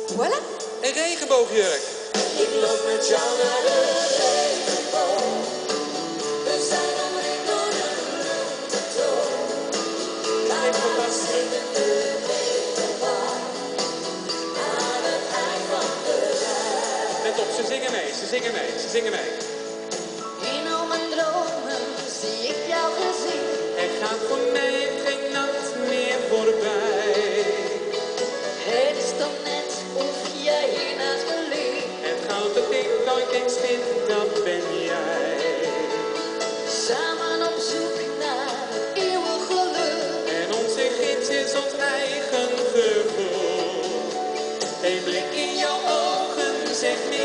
Voilà. Een regenboogjurk. Ik loop met jou naar de regenboog. We zijn omringd door de luchttoon. Laat maar zingen de regenboog. Aan het eind van de lijn. Let op, ze zingen mee, ze zingen mee, ze zingen mee. In al mijn dromen zie ik jouw gezicht. Er gaat voor mij geen nacht meer voorbij. Het is dan net of jij hiernaast me ligt. Het goud dat ik nooit eens vind, dat ben jij. Samen op zoek naar het eeuwig geluk. En onze gids is ons eigen gevoel. Een blik in jouw ogen zegt meer